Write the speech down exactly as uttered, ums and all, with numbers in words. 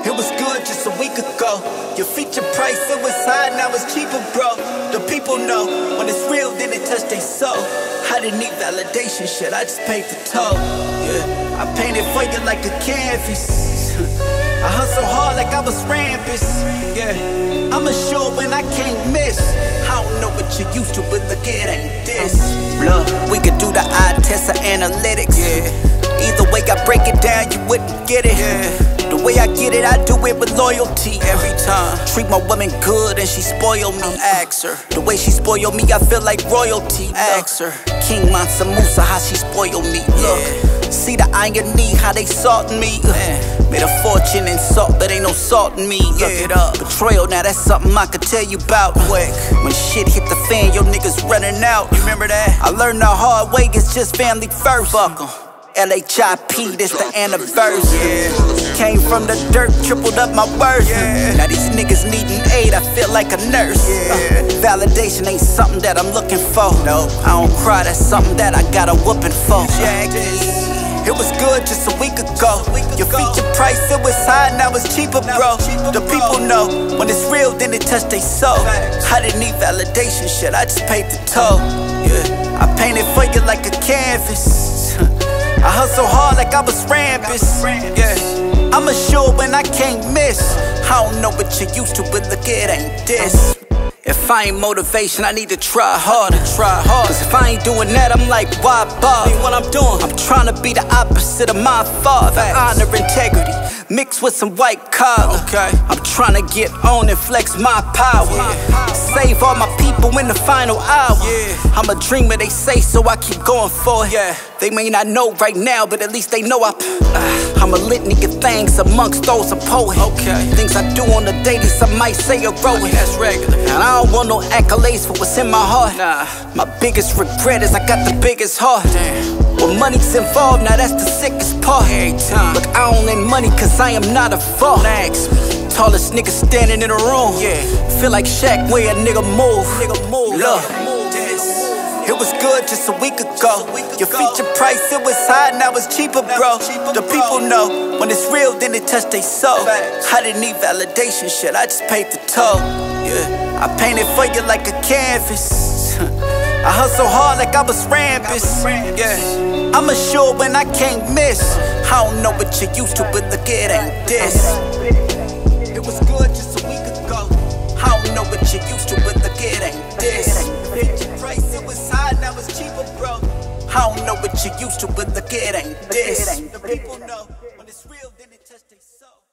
It was good just a week ago. Your feature price, it was high, now it's cheaper, bro. The people know when it's real, then it touch their soul. I didn't need validation, shit, I just paid the toll. Yeah, I painted for you like a canvas. I hustle hard like I was Rambis. Yeah, I'm assured when I can't miss. I don't know what you used to, but look, it ain't this. Look, we could do the eye test of analytics. Yeah, either way I break it down, you wouldn't get it. Yeah. The way I get it, I do it with loyalty every time. Treat my woman good and she spoil me. Ask her. The way she spoil me, I feel like royalty. Ask her. King Mansa Musa, how she spoil me. Look, see the irony, how they saltin' me. Uh, made a fortune in salt, but ain't no salt in me. Look it up. Betrayal, now that's something I could tell you about. Quick, when shit hit the fan, your niggas running out. You remember that? I learned the hard way, it's just family first. Fuck 'em. L H I P, this the anniversary. Yeah. Came from the dirt, tripled up my worth. Yeah. Now these niggas needing aid, I feel like a nurse. Yeah. Uh, validation ain't something that I'm looking for. No, I don't cry, that's something that I got a whooping for. Uh, it was good just a week ago. Your feature price, it was high, now it's cheaper, bro. The people know when it's real, then it touch their soul. I didn't need validation, shit, I just paid the toll. Yeah, I painted for you like a canvas. I hustle hard like I was Rambis. Yeah, I'm assured when I can't miss. I don't know what you used to, but look, it ain't this. If I ain't motivation, I need to try harder. Try hard. Cause if I ain't doing that, I'm like, why bother? What I'm doing, I'm trying to be the opposite of my father. Honor, integrity, mixed with some white collar. Okay. I'm trying to get on and flex my power. Yeah. Save all my people in the final hour. Yeah. I'm a dreamer, they say, so I keep going for it. Yeah. They may not know right now, but at least they know I. Uh, I'm a litany of things amongst those a poet. Okay. Things I do on the daily, some might say heroic. That's regular. And I don't want no accolades for what's in my heart. Nah. My biggest regret is I got the biggest heart. Damn. When money's involved, now that's the sickest part. Every time. Look, I don't lend money cause I am not a fraud. Ask me. Tallest nigga standing in the room. Yeah. Feel like Shaq, way a nigga move. Nigga move. Look. It was good just a week ago. Your feature price, it was high, now it's cheaper, bro. The people know when it's real, then it touch their soul. I didn't need validation, shit, I just paid the toll. Yeah, I painted for you like a canvas. I hustle hard like I was Rambis. Yeah, I'm assured when I can't miss. I don't know what you used to, but look, it ain't this. It was good just a week ago. I don't know what you used to, but look, it ain't this. Feature price, it was high, now it's cheaper, bro. I don't know what you used to, but look, it ain't this. The people know when it's real, then it touch their soul.